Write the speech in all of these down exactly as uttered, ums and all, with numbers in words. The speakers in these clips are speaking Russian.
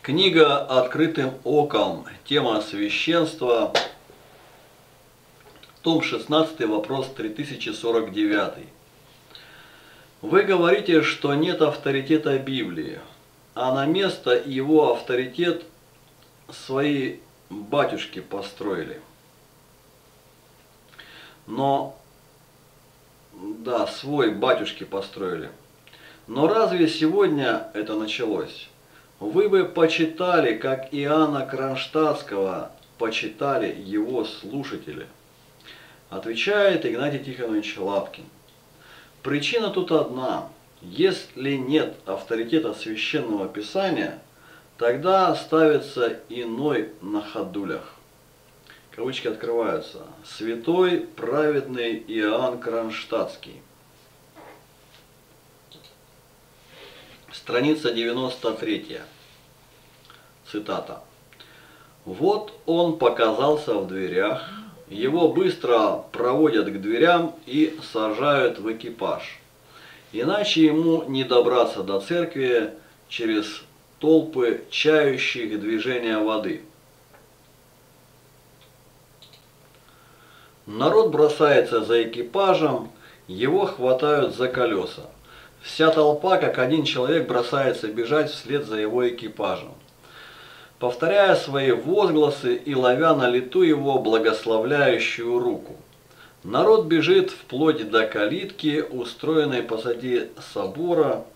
Книга «Открытым оком». Тема священства. Том шестнадцатый, вопрос три тысячи сорок девять. Вы говорите, что нет авторитета Библии, а на место его авторитет свои батюшки построили. Но, да, свой батюшки построили. Но разве сегодня это началось? Вы бы почитали, как Иоанна Кронштадтского почитали его слушатели. Отвечает Игнатий Тихонович Лапкин. Причина тут одна. Если нет авторитета священного писания, тогда ставится иной на ходулях. Кавычки открываются. Святой праведный Иоанн Кронштадтский. Страница девяносто третья. Цитата. Вот он показался в дверях, его быстро проводят к дверям и сажают в экипаж. Иначе ему не добраться до церкви через толпы чающих движения воды. Народ бросается за экипажем, его хватают за колеса. Вся толпа, как один человек, бросается бежать вслед за его экипажем, повторяя свои возгласы и ловя на лету его благословляющую руку. Народ бежит вплоть до калитки, устроенной позади собора,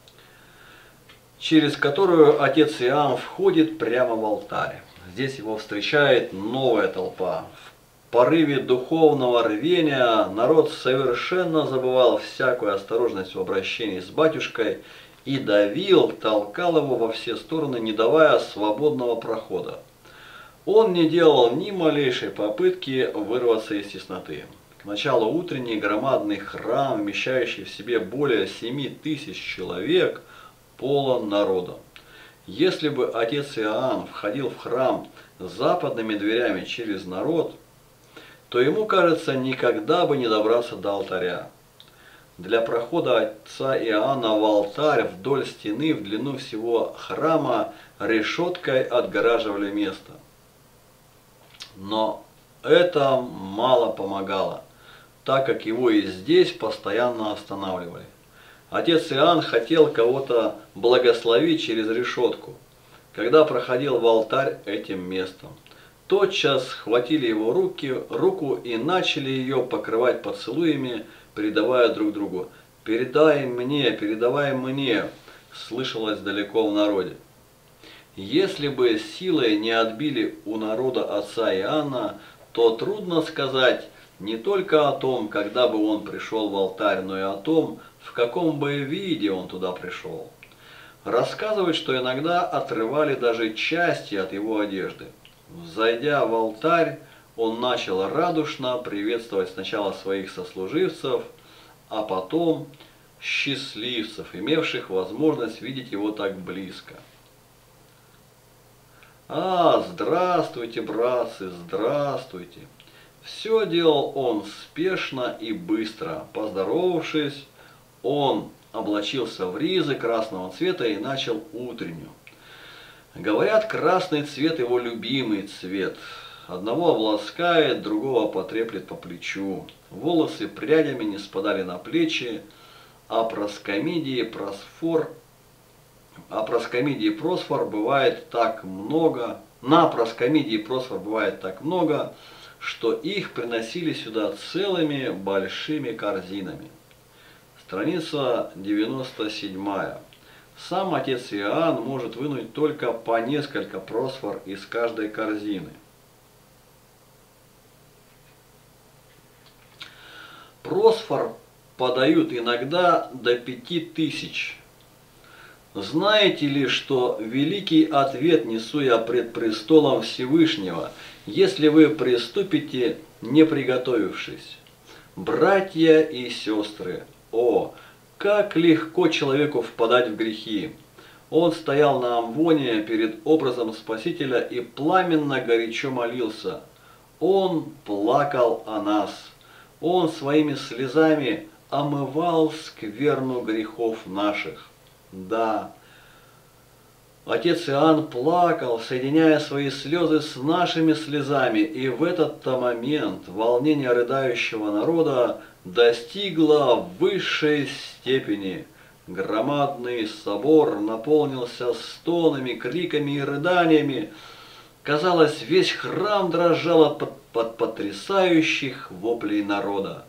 через которую отец Иоанн входит прямо в алтарь. Здесь его встречает новая толпа. В порыве духовного рвения народ совершенно забывал всякую осторожность в обращении с батюшкой и давил, толкал его во все стороны, не давая свободного прохода. Он не делал ни малейшей попытки вырваться из тесноты. К началу утренний громадный храм, вмещающий в себе более семи тысяч человек, полон народа. Если бы отец Иоанн входил в храм западными дверями через народ, то ему, кажется, никогда бы не добраться до алтаря. Для прохода отца Иоанна в алтарь вдоль стены в длину всего храма решеткой отгораживали место. Но это мало помогало, так как его и здесь постоянно останавливали. Отец Иоанн хотел кого-то благословить через решетку, когда проходил в алтарь этим местом. Тотчас схватили его руки, руку и начали ее покрывать поцелуями, передавая друг другу. «Передай мне, передавай мне», слышалось далеко в народе. Если бы силой не отбили у народа отца Иоанна, то трудно сказать не только о том, когда бы он пришел в алтарь, но и о том, в каком бы виде он туда пришел. Рассказывают, что иногда отрывали даже части от его одежды. Взойдя в алтарь, он начал радушно приветствовать сначала своих сослуживцев, а потом счастливцев, имевших возможность видеть его так близко. «А, здравствуйте, братцы, здравствуйте!» Все делал он спешно и быстро. Поздоровавшись, он облачился в ризы красного цвета и начал утреннюю. Говорят, красный цвет его любимый цвет. Одного обласкает, другого потреплет по плечу. Волосы прядями не спадали на плечи, а проскомидии просфор, а проскомидии просфор бывает так много, на проскомидии просфор бывает так много, что их приносили сюда целыми большими корзинами. Страница девяносто седьмая. Сам отец Иоанн может вынуть только по несколько просфор из каждой корзины. Просфор подают иногда до пяти тысяч. Знаете ли, что великий ответ несу я пред престолом Всевышнего, если вы приступите, не приготовившись? Братья и сестры, о, как легко человеку впадать в грехи! Он стоял на амвоне перед образом Спасителя и пламенно горячо молился. Он плакал о нас. Он своими слезами омывал скверну грехов наших. Да, Отец Иоанн плакал, соединяя свои слезы с нашими слезами, и в этот-то момент волнение рыдающего народа достигло высшей степени. Громадный собор наполнился стонами, криками и рыданиями. Казалось, весь храм дрожал от, от потрясающих воплей народа.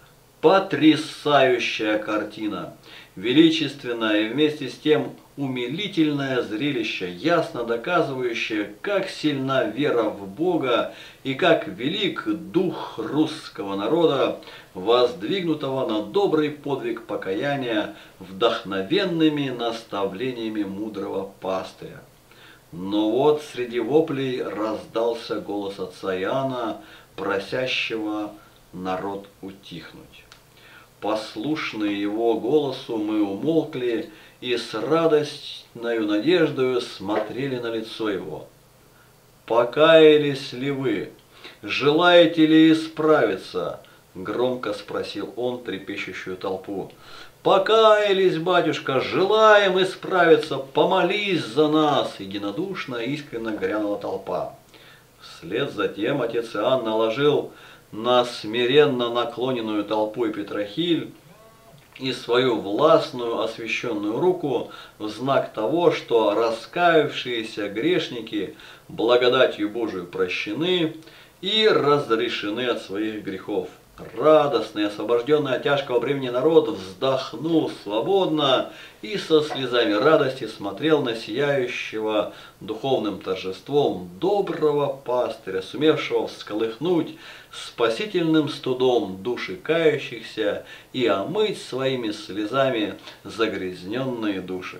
Потрясающая картина! Величественное и вместе с тем умилительное зрелище, ясно доказывающее, как сильна вера в Бога и как велик дух русского народа, воздвигнутого на добрый подвиг покаяния вдохновенными наставлениями мудрого пастыря. Но вот среди воплей раздался голос отца Иоанна, просящего народ утихнуть. Послушные его голосу мы умолкли и с радостною надеждою смотрели на лицо его. «Покаялись ли вы? Желаете ли исправиться?» – громко спросил он трепещущую толпу. «Покаялись, батюшка, желаем исправиться, помолись за нас!» – единодушно и искренне грянула толпа. Вслед за тем отец Иоанн наложил на смиренно наклоненную толпу Петрохиль и свою властную освященную руку в знак того, что раскаявшиеся грешники благодатью Божию прощены и разрешены от своих грехов. Радостный, освобожденный от тяжкого бремени народ вздохнул свободно и со слезами радости смотрел на сияющего духовным торжеством доброго пастыря, сумевшего всколыхнуть спасительным студом души кающихся и омыть своими слезами загрязненные души.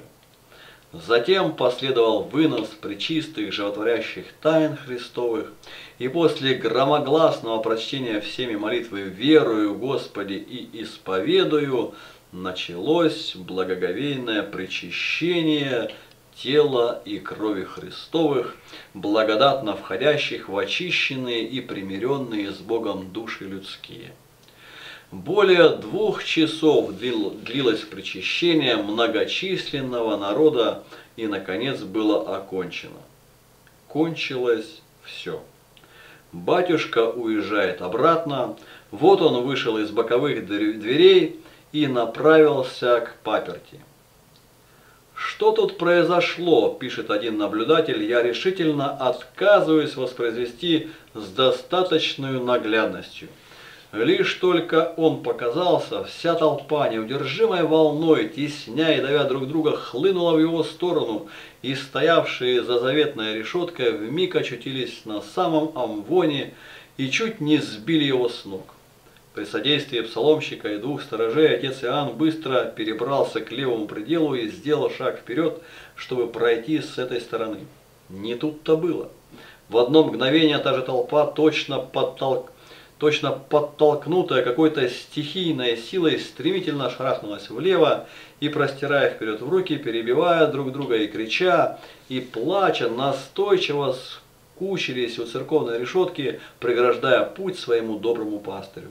Затем последовал вынос пречистых животворящих тайн Христовых, и после громогласного прочтения всеми молитвы «Верую, Господи, и исповедую» началось благоговейное причащение тела и крови Христовых, благодатно входящих в очищенные и примиренные с Богом души людские. Более двух часов длилось причащение многочисленного народа и, наконец, было окончено. Кончилось все. Батюшка уезжает обратно, вот он вышел из боковых дверей и направился к паперти. «Что тут произошло?» – пишет один наблюдатель, – «я решительно отказываюсь воспроизвести с достаточной наглядностью». Лишь только он показался, вся толпа, неудержимой волной, тесня и давя друг друга, хлынула в его сторону, и стоявшие за заветной решеткой вмиг очутились на самом амвоне и чуть не сбили его с ног. При содействии псаломщика и двух сторожей отец Иоанн быстро перебрался к левому пределу и сделал шаг вперед, чтобы пройти с этой стороны. Не тут-то было. В одно мгновение та же толпа точно подтолкнула. Точно подтолкнутая какой-то стихийной силой, стремительно шарахнулась влево и, простирая вперед в руки, перебивая друг друга и крича, и плача, настойчиво скучились у церковной решетки, преграждая путь своему доброму пастырю.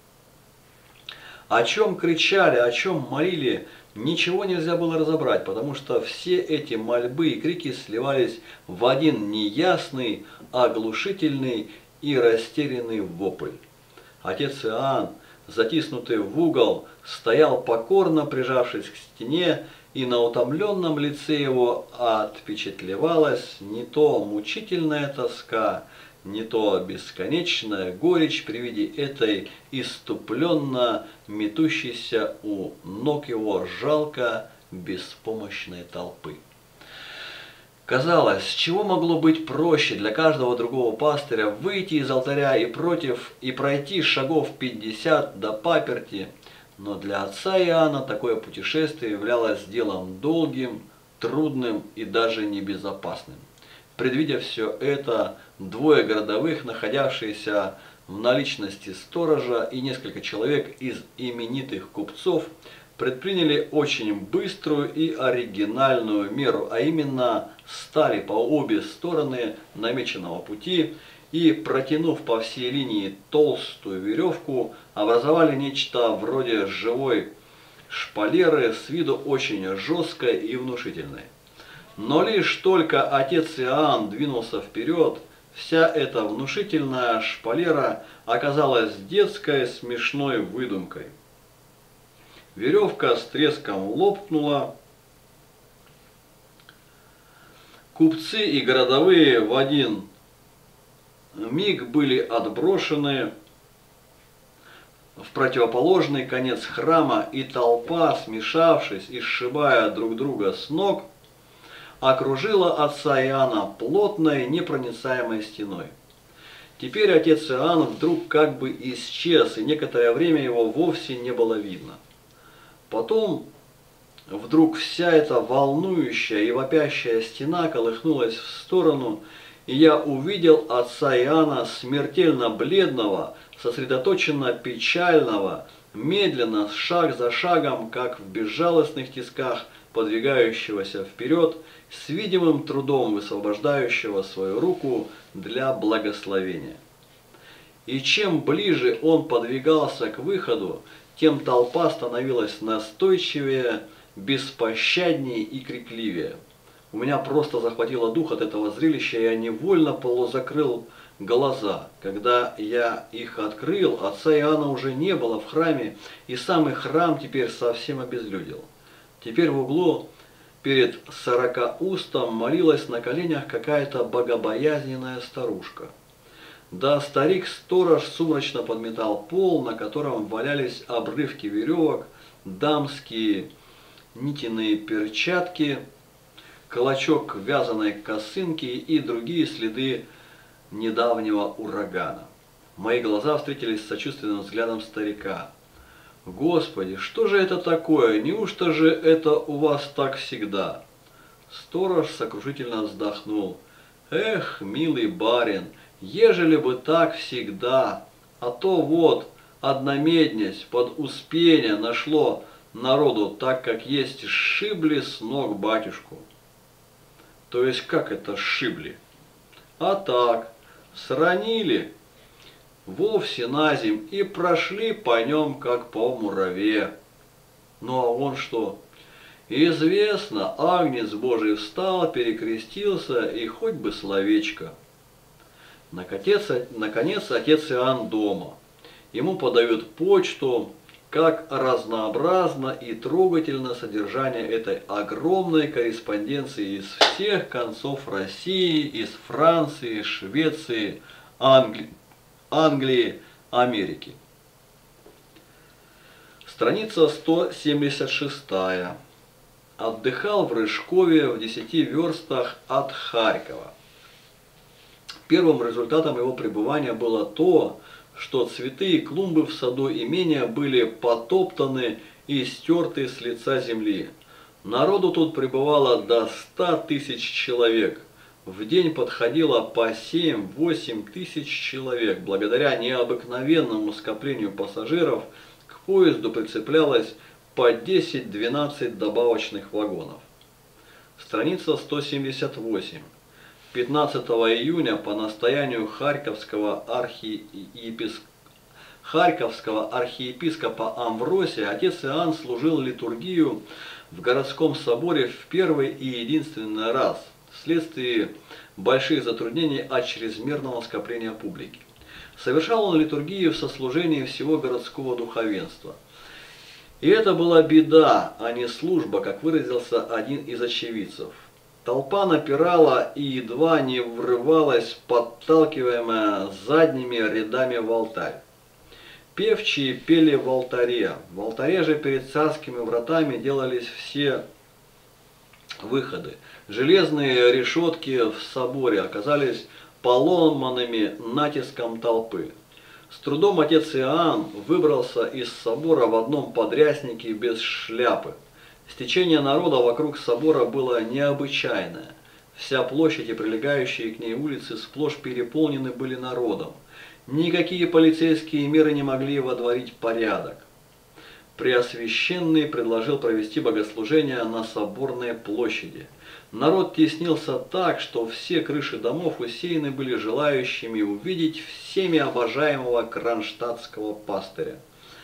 О чем кричали, о чем молили, ничего нельзя было разобрать, потому что все эти мольбы и крики сливались в один неясный, оглушительный и растерянный вопль. Отец Иоанн, затиснутый в угол, стоял покорно прижавшись к стене, и на утомленном лице его отпечатлевалась не то мучительная тоска, не то бесконечная горечь при виде этой иступленно метущейся у ног его жалко беспомощной толпы. Казалось, чего могло быть проще для каждого другого пастыря выйти из алтаря и против и пройти шагов пятьдесят до паперти, но для отца Иоанна такое путешествие являлось делом долгим, трудным и даже небезопасным. Предвидя все это, двое городовых, находявшиеся в наличности сторожа, и несколько человек из именитых купцов предприняли очень быструю и оригинальную меру, а именно стали по обе стороны намеченного пути и, протянув по всей линии толстую веревку, образовали нечто вроде живой шпалеры, с виду очень жесткой и внушительной. Но лишь только отец Иоанн двинулся вперед, вся эта внушительная шпалера оказалась детской смешной выдумкой. Веревка с треском лопнула. Купцы и городовые в один миг были отброшены в противоположный конец храма, и толпа, смешавшись и сшибая друг друга с ног, окружила отца Иоанна плотной непроницаемой стеной. Теперь отец Иоанн вдруг как бы исчез, и некоторое время его вовсе не было видно. Потом вдруг вся эта волнующая и вопящая стена колыхнулась в сторону, и я увидел отца Иоанна смертельно бледного, сосредоточенно печального, медленно, шаг за шагом, как в безжалостных тисках, подвигающегося вперед, с видимым трудом высвобождающего свою руку для благословения. И чем ближе он подвигался к выходу, тем толпа становилась настойчивее, беспощаднее и крикливее. У меня просто захватило дух от этого зрелища, и я невольно полузакрыл глаза. Когда я их открыл, отца Иоанна уже не было в храме, и самый храм теперь совсем обезлюдил. Теперь в углу перед сорокаустом молилась на коленях какая-то богобоязненная старушка. Да старик-сторож сумрачно подметал пол, на котором валялись обрывки веревок, дамские нитяные перчатки, клочок вязаной косынки и другие следы недавнего урагана. Мои глаза встретились с сочувственным взглядом старика. «Господи, что же это такое? Неужто же это у вас так всегда?» Сторож сокрушительно вздохнул. «Эх, милый барин, ежели бы так всегда, а то вот, одномеднесь под Успение нашло народу, так как есть сшибли с ног батюшку». «То есть как это сшибли?» «А так, сранили вовсе на земь и прошли по нем, как по мураве». «Ну а он что?» «Известно, Агнец Божий встал, перекрестился, и хоть бы словечко». Наконец, наконец отец Иоанн дома. Ему подают почту. Как разнообразно и трогательно содержание этой огромной корреспонденции из всех концов России, из Франции, Швеции, Англи... Англии, Америки. Страница сто семьдесят шесть. Отдыхал в Рыжкове в десяти верстах от Харькова. Первым результатом его пребывания было то, что цветы и клумбы в саду имения были потоптаны и стерты с лица земли. Народу тут пребывало до ста тысяч человек. В день подходило по семь-восемь тысяч человек. Благодаря необыкновенному скоплению пассажиров к поезду прицеплялось по десять-двенадцать добавочных вагонов. Страница сто семьдесят восемь. пятнадцатого июня по настоянию Харьковского, архиеписк... Харьковского архиепископа Амвросия отец Иоанн служил литургию в городском соборе в первый и единственный раз вследствие больших затруднений от чрезмерного скопления публики. Совершал он литургию в сослужении всего городского духовенства. И это была беда, а не служба, как выразился один из очевидцев. Толпа напирала и едва не врывалась, подталкиваемая задними рядами в алтарь. Певчие пели в алтаре. В алтаре же перед царскими вратами делались все выходы. Железные решетки в соборе оказались поломанными натиском толпы. С трудом отец Иоанн выбрался из собора в одном подряснике без шляпы. Стечение народа вокруг собора было необычайное. Вся площадь и прилегающие к ней улицы сплошь переполнены были народом. Никакие полицейские меры не могли водворить порядок. Преосвященный предложил провести богослужение на соборной площади. Народ теснился так, что все крыши домов усеяны были желающими увидеть всеми обожаемого кронштадтского пастыря.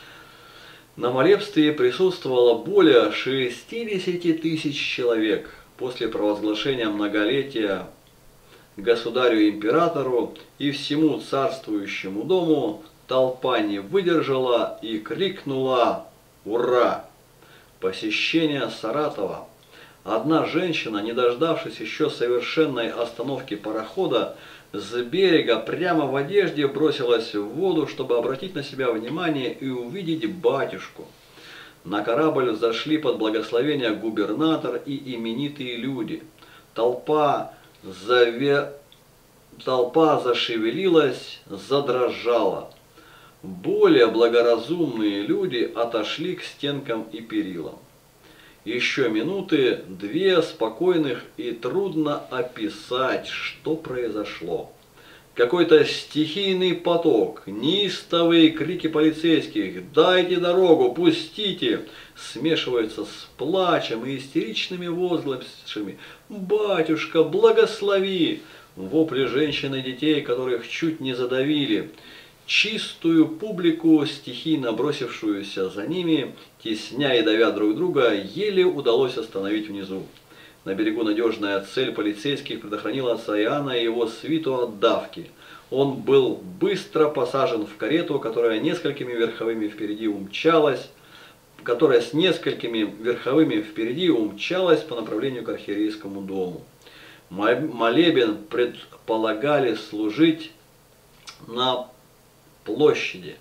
На молебстве присутствовало более шестидесяти тысяч человек. после провозглашения многолетия государю-императору и всему царствующему дому, толпа не выдержала и крикнула «Ура!». Посещение Саратова. Одна женщина, не дождавшись еще совершенной остановки парохода, с берега прямо в одежде бросилась в воду, чтобы обратить на себя внимание и увидеть батюшку. На корабль взошли под благословение губернатор и именитые люди. Толпа, заве... Толпа зашевелилась, задрожала. Более благоразумные люди отошли к стенкам и перилам. Еще минуты, две спокойных, и трудно описать, что произошло. Какой-то стихийный поток, неистовые крики полицейских «Дайте дорогу! Пустите!» смешиваются с плачем и истеричными возгласами «Батюшка, благослови!» Вопли женщин и детей, которых чуть не задавили. Чистую публику, стихийно бросившуюся за ними, тесня и давя друг друга, еле удалось остановить внизу. На берегу надежная цель полицейских предохранила отца Иоанна и его свиту от давки. Он был быстро посажен в карету, которая несколькими верховыми впереди умчалась, которая с несколькими верховыми впереди умчалась по направлению к архиерейскому дому. Молебен предполагали служить на площади.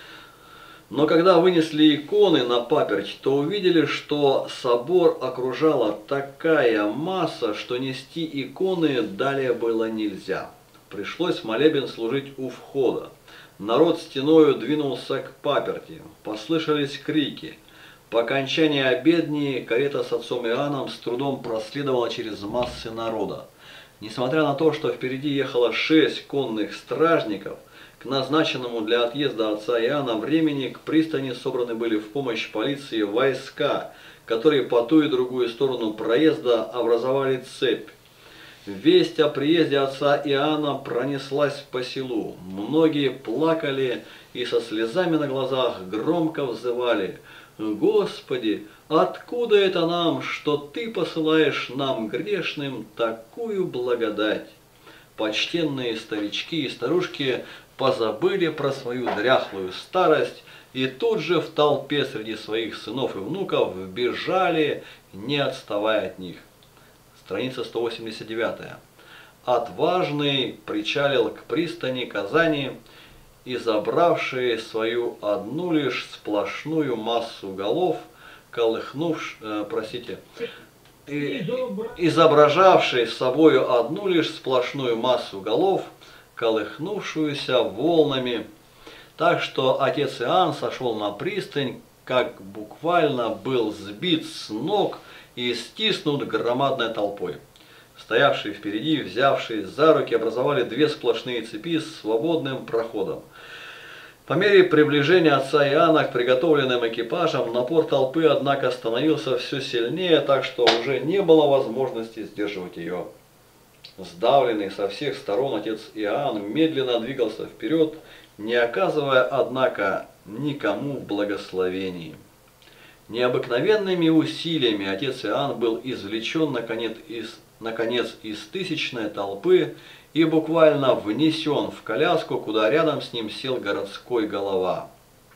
Но когда вынесли иконы на паперть, то увидели, что собор окружала такая масса, что нести иконы далее было нельзя. Пришлось молебен служить у входа. Народ стеною двинулся к паперти. Послышались крики. По окончании обедни карета с отцом Иоанном с трудом проследовала через массы народа. Несмотря на то, что впереди ехало шесть конных стражников, к назначенному для отъезда отца Иоанна времени к пристани собраны были в помощь полиции войска, которые по ту и другую сторону проезда образовали цепь. Весть о приезде отца Иоанна пронеслась по селу. Многие плакали и со слезами на глазах громко взывали: «Господи, откуда это нам, что Ты посылаешь нам, грешным, такую благодать?» Почтенные старички и старушки позабыли про свою дряхлую старость и тут же в толпе среди своих сынов и внуков бежали, не отставая от них. Страница сто восемьдесят девять. Отважный причалил к пристани Казани и, забравший свою одну лишь сплошную массу голов, колыхнувши, э, простите, и, изображавший собою одну лишь сплошную массу голов, колыхнувшуюся волнами, так что отец Иоанн сошел на пристань, как буквально был сбит с ног и стиснут громадной толпой. Стоявшие впереди, взявшие за руки, образовали две сплошные цепи с свободным проходом. По мере приближения отца Иоанна к приготовленным экипажам, напор толпы, однако, становился все сильнее, так что уже не было возможности сдерживать ее. Сдавленный со всех сторон отец Иоанн медленно двигался вперед, не оказывая, однако, никому благословений. Необыкновенными усилиями отец Иоанн был извлечен наконец из, наконец из тысячной толпы и буквально внесен в коляску, куда рядом с ним сел городской голова.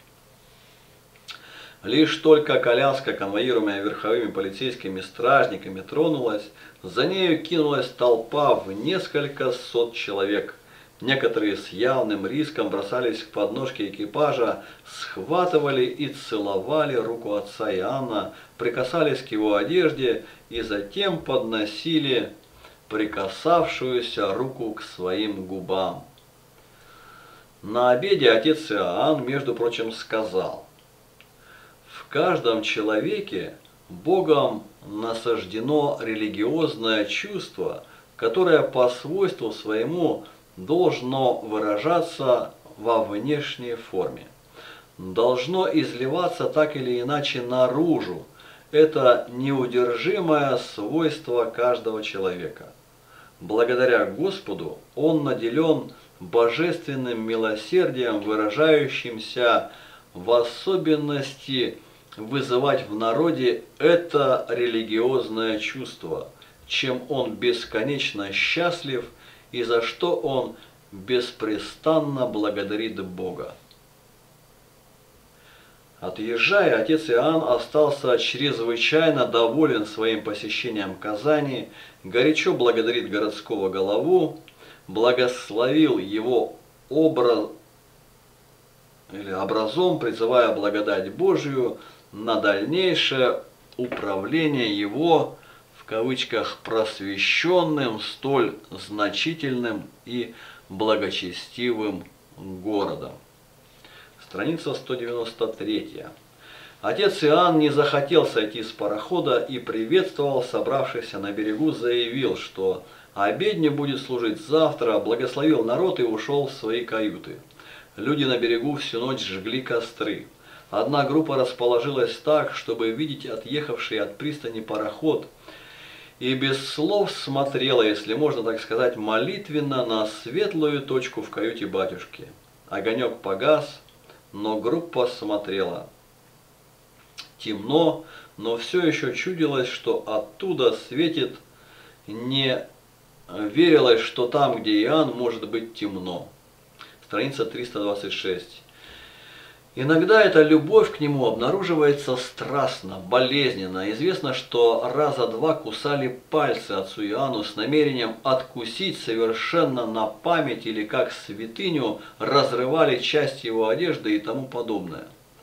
Лишь только коляска, конвоируемая верховыми полицейскими стражниками, тронулась, за нею кинулась толпа в несколько сот человек. Некоторые с явным риском бросались к подножке экипажа, схватывали и целовали руку отца Иоанна, прикасались к его одежде и затем подносили прикасавшуюся руку к своим губам. На обеде отец Иоанн, между прочим, сказал: «В каждом человеке Богом насаждено религиозное чувство, которое по свойству своему должно выражаться во внешней форме, должно изливаться так или иначе наружу. Это неудержимое свойство каждого человека. Благодаря Господу он наделен божественным милосердием, выражающимся в особенности вызывать в народе это религиозное чувство, чем он бесконечно счастлив и за что он беспрестанно благодарит Бога. Отъезжая, отец Иоанн остался чрезвычайно доволен своим посещением Казани, горячо благодарит городского голову, благословил его образ, или образом, призывая благодать Божию на дальнейшее управление его, в кавычках, просвещенным, столь значительным и благочестивым городом. Страница сто девяносто три. Отец Иоанн не захотел сойти с парохода и приветствовал собравшихся на берегу, заявил, что обедня будет служить завтра, благословил народ и ушел в свои каюты. Люди на берегу всю ночь жгли костры. Одна группа расположилась так, чтобы видеть отъехавший от пристани пароход, и без слов смотрела, если можно так сказать, молитвенно на светлую точку в каюте батюшки. Огонек погас, но группа смотрела. Темно, но все еще чудилось, что оттуда светит, не верилось, что там, где Иоанн, может быть темно. Страница триста двадцать шесть. Иногда эта любовь к нему обнаруживается страстно, болезненно. Известно, что раза два кусали пальцы отцу Иоанну с намерением откусить совершенно на память или как святыню, разрывали части его одежды и тому подобное.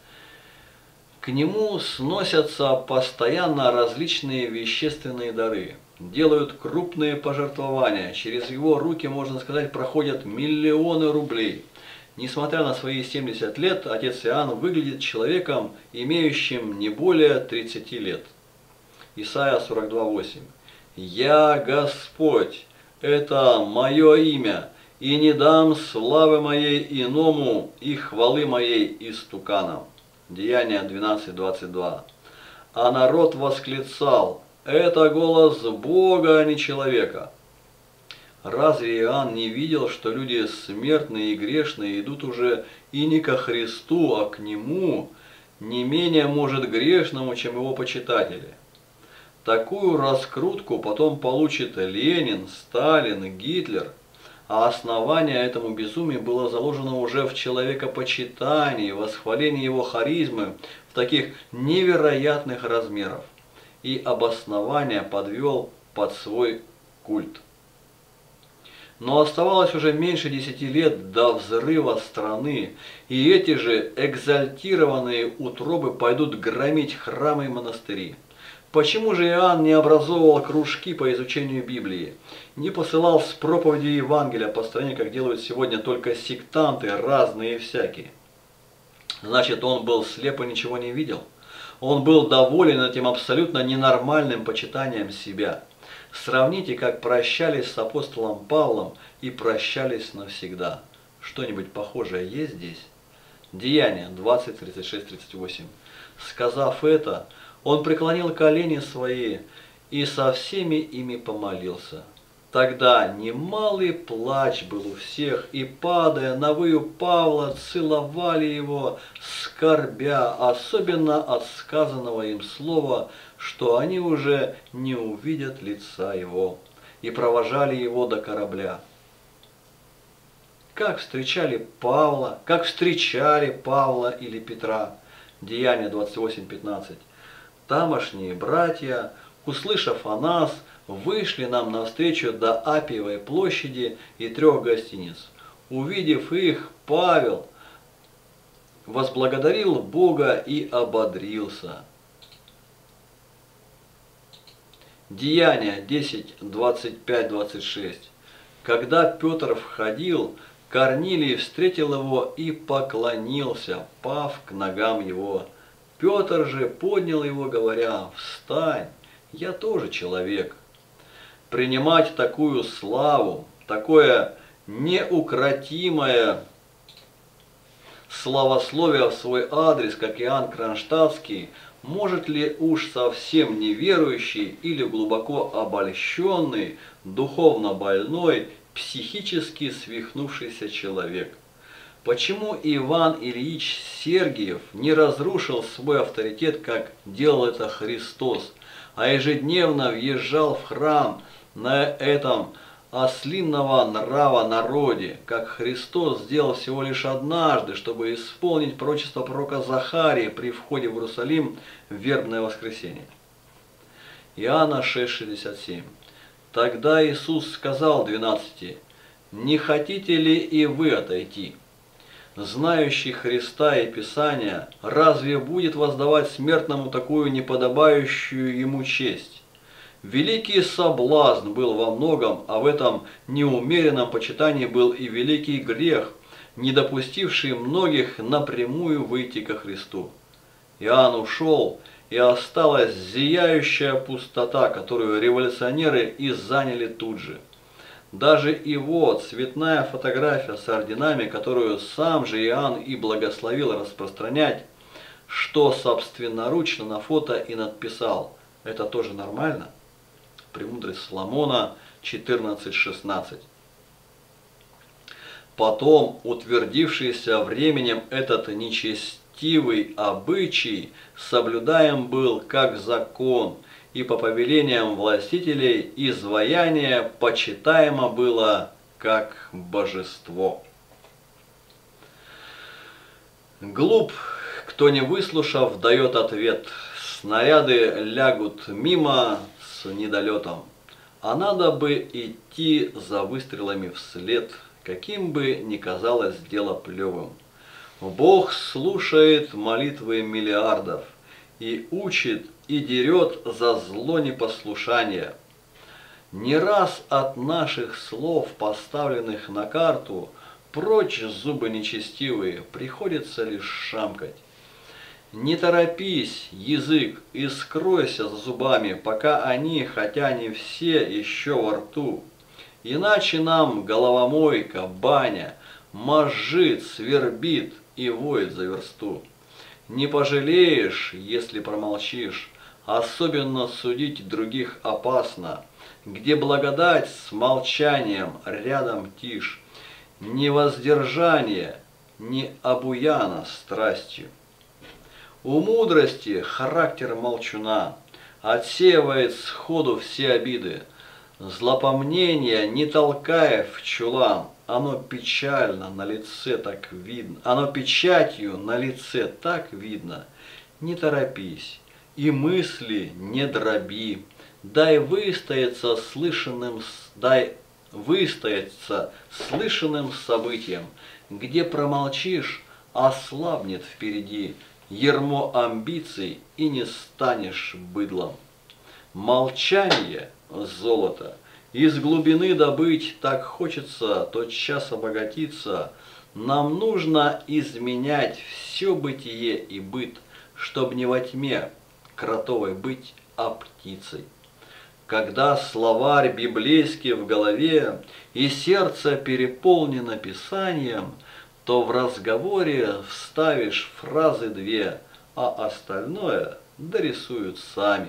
К нему сносятся постоянно различные вещественные дары, делают крупные пожертвования, через его руки, можно сказать, проходят миллионы рублей. Несмотря на свои семьдесят лет, отец Иоанн выглядит человеком, имеющим не более тридцати лет. Исайя сорок два восемь. «Я Господь, это мое имя, и не дам славы моей иному и хвалы моей истуканам». Деяния двенадцать двадцать два. А народ восклицал: «Это голос Бога, а не человека». Разве Иоанн не видел, что люди смертные и грешные идут уже и не ко Христу, а к Нему, не менее, может, грешному, чем его почитатели? Такую раскрутку потом получит Ленин, Сталин, Гитлер, а основание этому безумию было заложено уже в человекопочитании, восхвалении его харизмы в таких невероятных размеров, и обоснование подвел под свой культ. Но оставалось уже меньше десяти лет до взрыва страны, и эти же экзальтированные утробы пойдут громить храмы и монастыри. Почему же Иоанн не образовывал кружки по изучению Библии, не посылал с проповеди Евангелия по стране, как делают сегодня только сектанты, разные и всякие? Значит, он был слеп и ничего не видел? Он был доволен этим абсолютно ненормальным почитанием себя. Сравните, как прощались с апостолом Павлом и прощались навсегда. Что-нибудь похожее есть здесь? Деяния двадцать тридцать шесть тридцать восемь. Сказав это, он преклонил колени свои и со всеми ими помолился. Тогда немалый плач был у всех, и, падая на выю Павла, целовали его, скорбя, особенно от сказанного им слова, что они уже не увидят лица его, и провожали его до корабля. Как встречали Павла, как встречали Павла или Петра? Деяния двадцать восемь пятнадцать. Тамошние братья, услышав о нас, вышли нам навстречу до Апиевой площади и трех гостиниц. Увидев их, Павел возблагодарил Бога и ободрился. Деяния десять двадцать пять двадцать шесть. Когда Петр входил, Корнилий встретил его и поклонился, пав к ногам его. Петр же поднял его, говоря: «Встань, я тоже человек». Принимать такую славу, такое неукротимое славословие в свой адрес, как Иоанн Кронштадтский, может ли уж совсем неверующий или глубоко обольщенный, духовно больной, психически свихнувшийся человек? Почему Иван Ильич Сергиев не разрушил свой авторитет, как делал это Христос, а ежедневно въезжал в храм на этом ослинного нрава народе, как Христос сделал всего лишь однажды, чтобы исполнить пророчество пророка Захарии при входе в Иерусалим в вербное воскресенье. Иоанна шесть шестьдесят семь. Тогда Иисус сказал двенадцати: «Не хотите ли и вы отойти?» Знающий Христа и Писания разве будет воздавать смертному такую неподобающую ему честь? Великий соблазн был во многом, а в этом неумеренном почитании был и великий грех, не допустивший многих напрямую выйти ко Христу. Иоанн ушел, и осталась зияющая пустота, которую революционеры и заняли тут же. Даже его цветная фотография с орденами, которую сам же Иоанн и благословил распространять, что собственноручно на фото и надписал: «Это тоже нормально?» Премудрость Соломона четырнадцать шестнадцать. Потом, утвердившийся временем этот нечестивый обычай, соблюдаем был как закон, и по повелениям властителей изваяние почитаемо было как божество. Глуп, кто не выслушав, дает ответ: снаряды лягут мимо с недолетом, а надо бы идти за выстрелами вслед, каким бы ни казалось дело плевым. Бог слушает молитвы миллиардов и учит, и дерет за зло непослушание. Не раз от наших слов, поставленных на карту, прочь зубы нечестивые, приходится лишь шамкать. Не торопись, язык, и скройся за зубами, пока они, хотя не все, еще во рту. Иначе нам головомойка, баня, мозжит, свербит и воет за версту. Не пожалеешь, если промолчишь, особенно судить других опасно, где благодать с молчанием рядом тишь, не воздержание, не обуяна страстью. У мудрости характер молчуна, отсеивает сходу все обиды. Злопомнение не толкая в чулан, оно печально на лице так видно, оно печатью на лице так видно. Не торопись, и мысли не дроби, дай выстояться слышанным, дай выстояться слышанным событиям, где промолчишь, ослабнет впереди ярмо амбиций, и не станешь быдлом. Молчание – золото. Из глубины добыть так хочется тотчас обогатиться. Нам нужно изменять все бытие и быт, чтоб не во тьме кротовой быть, а птицей. Когда словарь библейский в голове и сердце переполнено писанием, то в разговоре вставишь фразы две, а остальное дорисуют сами.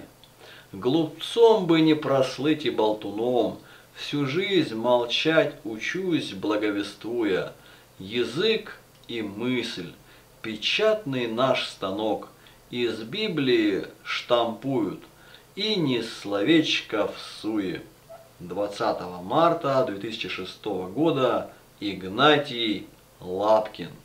Глупцом бы не прослыть и болтуном, всю жизнь молчать учусь, благовествуя. Язык и мысль, печатный наш станок, из Библии штампуют, и ни словечко в суе. двадцатого марта две тысячи шестого года. Игнатий Лапкин.